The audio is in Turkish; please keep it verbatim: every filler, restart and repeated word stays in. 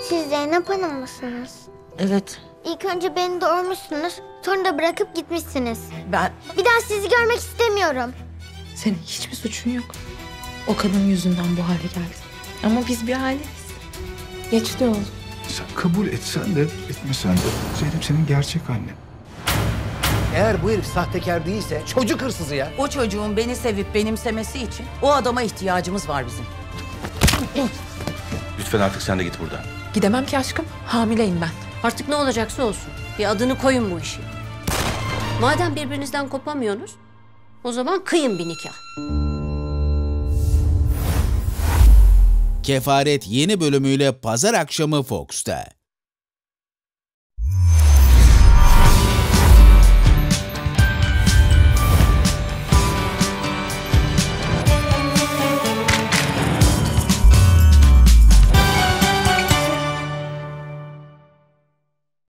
Siz Zeynep Hanım mısınız? Evet. İlk önce beni doğurmuşsunuz, sonra da bırakıp gitmişsiniz. Ben... Bir daha sizi görmek istemiyorum. Senin hiçbir suçun yok. O kadın yüzünden bu hale geldin. Ama biz bir aileyiz. Geçti oğlum. Sen kabul etsen de etmesen de Zeynep senin gerçek annen. Eğer bu herif sahtekar değilse çocuk hırsızı ya. O çocuğun beni sevip benimsemesi için o adama ihtiyacımız var bizim. Lütfen artık sen de git buradan. Gidemem ki aşkım. Hamileyim ben. Artık ne olacaksa olsun. Bir adını koyun bu işi. Madem birbirinizden kopamıyorsunuz, o zaman kıyın bir nikah. Kefaret yeni bölümüyle pazar akşamı Fox'ta.